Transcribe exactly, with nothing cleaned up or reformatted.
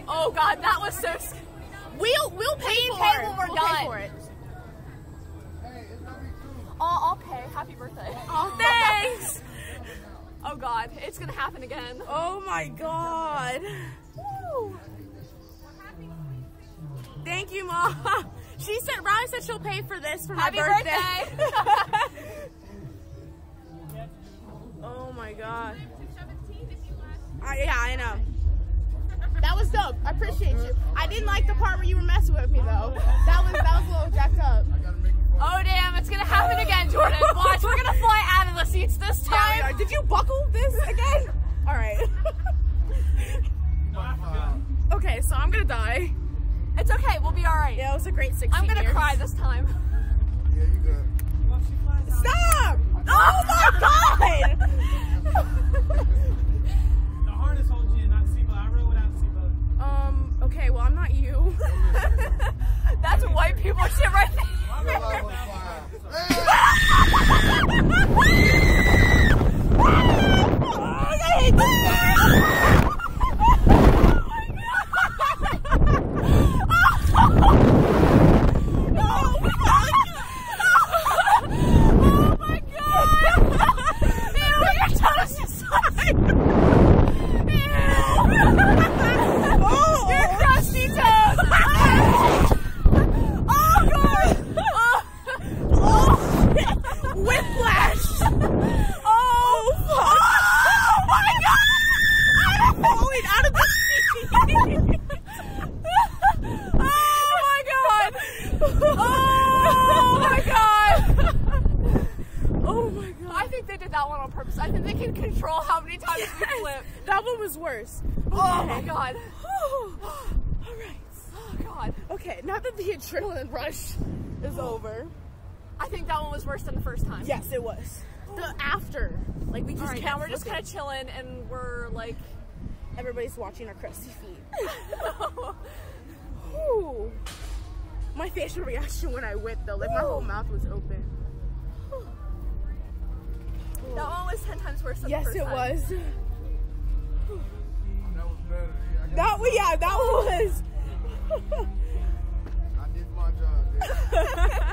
Oh God, that was so scary. We'll we'll pay We for pay it. when we're we'll done. Pay for it. Oh, I'll pay. Happy birthday. Oh, thanks. Oh God, it's gonna happen again. Oh my God. Woo. Thank you, Mom. She said, Riley said she'll pay for this for Happy my birthday. birthday. Oh my God. Uh, yeah, I know. That was dope. I appreciate you. I didn't like the part where you were messing with me though. That was that was a little jacked up. Oh damn, it's gonna happen again, Jordan. Watch, we're gonna fly out of the seats this time. Yeah, we are. Did you buckle this again? All right. Okay, so I'm gonna die. It's okay, we'll be all right. Yeah, it was a great sixteen I'm gonna years. cry this time. Yeah, you good. Stop! Oh my God! The harness holds you in, not the seatbelt. I rode without the seatbelt. Um. Okay. Well, I'm not you. That's white people shit right there. I think they can control how many times we flip. That one was worse. Okay. Oh my God. All right. Oh God. Okay, now that the adrenaline rush is over. I think that one was worse than the first time. Yes, it was. The after. Like we just All right, kept now we're just looking. kind of chilling and we're like. Everybody's watching our crusty feet. Whew. My facial reaction when I went though, like my whole mouth was open. That one was ten times worse than Yes, the first it time. was. That was better. I That was, yeah, that was. I did my job.